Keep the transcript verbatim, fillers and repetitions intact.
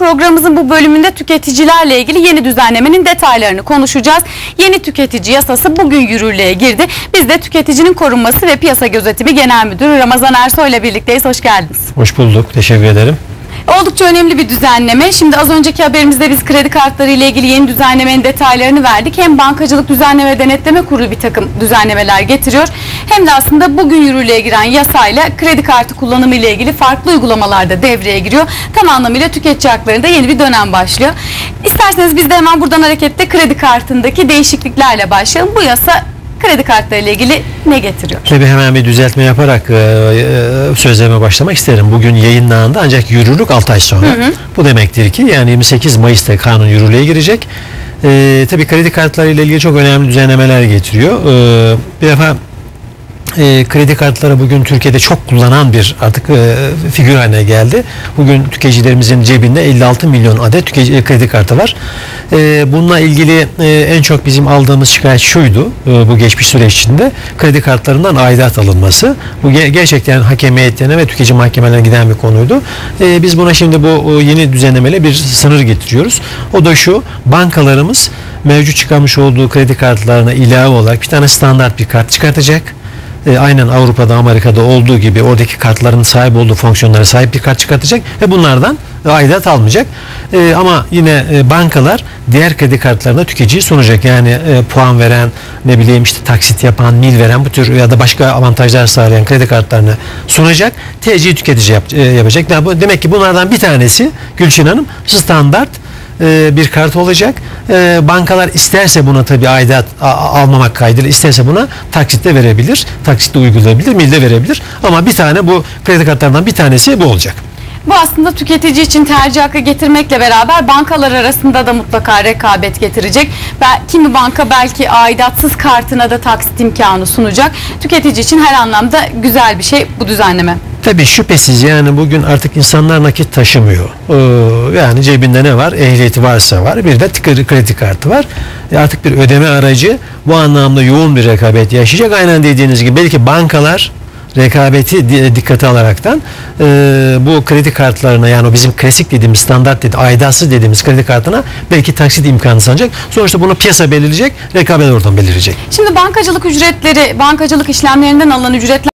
Programımızın bu bölümünde tüketicilerle ilgili yeni düzenlemenin detaylarını konuşacağız. Yeni tüketici yasası bugün yürürlüğe girdi. Biz de Tüketicinin Korunması ve Piyasa Gözetimi Genel Müdürü Ramazan Ersoy ile birlikteyiz. Hoş geldiniz. Hoş bulduk. Teşekkür ederim. Oldukça önemli bir düzenleme. Şimdi az önceki haberimizde biz kredi kartları ile ilgili yeni düzenlemenin detaylarını verdik. Hem Bankacılık Düzenleme ve Denetleme Kurulu bir takım düzenlemeler getiriyor. Hem de aslında bugün yürürlüğe giren yasayla kredi kartı kullanımı ile ilgili farklı uygulamalar da devreye giriyor. Tam anlamıyla tüketici haklarında yeni bir dönem başlıyor. İsterseniz biz de hemen buradan hareketle kredi kartındaki değişikliklerle başlayalım. Bu yasa kredi kartları ile ilgili ne getiriyor? Tabii hemen bir düzeltme yaparak e, e, sözlerime başlamak isterim. Bugün yayınlandı ancak yürürlük altı ay sonra. Hı hı. Bu demektir ki yani yirmi sekiz Mayıs'ta kanun yürürlüğe girecek. E, tabii kredi kartları ile ilgili çok önemli düzenlemeler getiriyor. E, bir defa E, kredi kartları bugün Türkiye'de çok kullanan bir artık e, figür haline geldi. Bugün tüketicilerimizin cebinde elli altı milyon adet tüketici, kredi kartı var. E, bununla ilgili e, en çok bizim aldığımız şikayet şuydu e, bu geçmiş süreç içinde kredi kartlarından aidat alınması. Bu ge gerçekten hakem heyetlerine ve tüketici mahkemelerine giden bir konuydu. E, biz buna şimdi bu yeni düzenlemeyle bir sınır getiriyoruz. O da şu: bankalarımız mevcut çıkarmış olduğu kredi kartlarına ilave olarak bir tane standart bir kart çıkartacak. E, aynen Avrupa'da, Amerika'da olduğu gibi oradaki kartların sahip olduğu fonksiyonlara sahip bir kart çıkartacak ve bunlardan aidat almayacak. E, ama yine e, bankalar diğer kredi kartlarına tüketiciyi sunacak. Yani e, puan veren, ne bileyim işte taksit yapan, mil veren bu tür ya da başka avantajlar sağlayan kredi kartlarını sunacak. T C tüketici yap, e, yapacak. Yani bu, demek ki bunlardan bir tanesi Gülçin Hanım standart bir kart olacak. Bankalar isterse buna tabii aidat almamak kaydıyla isterse buna taksitle verebilir. Taksitle uygulayabilir, milde verebilir. Ama bir tane bu kredi kartlarından bir tanesi bu olacak. Bu aslında tüketici için tercih hakkı getirmekle beraber bankalar arasında da mutlaka rekabet getirecek. Kimi banka belki aidatsız kartına da taksit imkanı sunacak. Tüketici için her anlamda güzel bir şey bu düzenleme. Tabii şüphesiz yani bugün artık insanlar nakit taşımıyor. Ee, yani cebinde ne var? Ehliyeti varsa var. Bir de kredi kartı var. E artık bir ödeme aracı bu anlamda yoğun bir rekabet yaşayacak. Aynen dediğiniz gibi belki bankalar rekabeti dikkate alaraktan e, bu kredi kartlarına yani o bizim klasik dediğimiz standart dediğimiz aidatsız dediğimiz kredi kartına belki taksit imkanı sanacak. Sonuçta bunu piyasa belirleyecek, rekabet oradan belirecek. Şimdi bankacılık ücretleri, bankacılık işlemlerinden alınan ücretler